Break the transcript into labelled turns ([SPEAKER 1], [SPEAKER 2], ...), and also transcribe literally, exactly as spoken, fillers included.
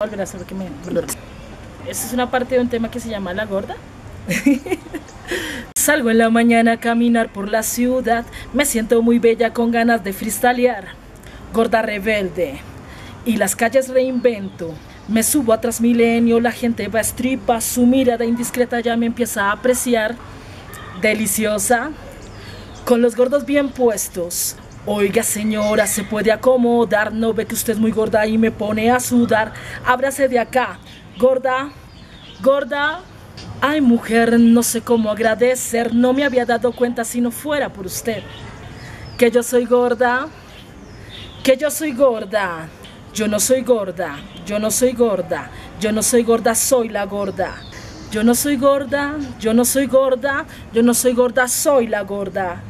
[SPEAKER 1] Volver a hacer lo que me... Esta es una parte de un tema que se llama La Gorda. Salgo en la mañana a caminar por la ciudad, me siento muy bella con ganas de freestylear. Gorda rebelde, y las calles reinvento. Me subo a Transmilenio, la gente va a estripa, su mirada indiscreta ya me empieza a apreciar. Deliciosa, con los gordos bien puestos. Oiga señora, se puede acomodar, no ve que usted es muy gorda y me pone a sudar. Ábrase de acá, gorda, gorda. Ay mujer, no sé cómo agradecer, no me había dado cuenta si no fuera por usted. Que yo soy gorda, que yo soy gorda. Yo no soy gorda, yo no soy gorda, yo no soy gorda, soy la gorda. Yo no soy gorda, yo no soy gorda, yo no soy gorda, soy la gorda.